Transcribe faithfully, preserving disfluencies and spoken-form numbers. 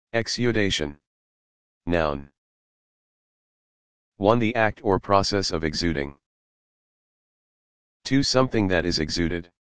Exudation. Noun. one. The act or process of exuding. two. Something that is exuded.